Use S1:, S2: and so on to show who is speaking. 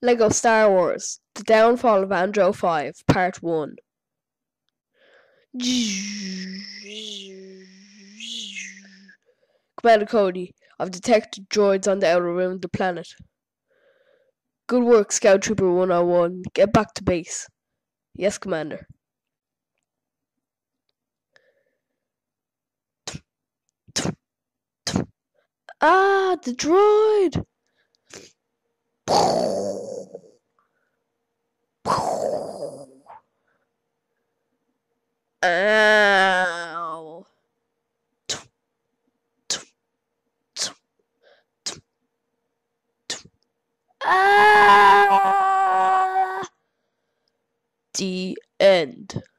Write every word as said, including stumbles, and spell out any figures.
S1: Lego Star Wars: The Downfall of Andro five, Part one. Commander Cody, I've detected droids on the outer rim of the planet. Good work, Scout Trooper one oh one. Get back to base. Yes, Commander. Ah, the droid! Ow. Ah! The end.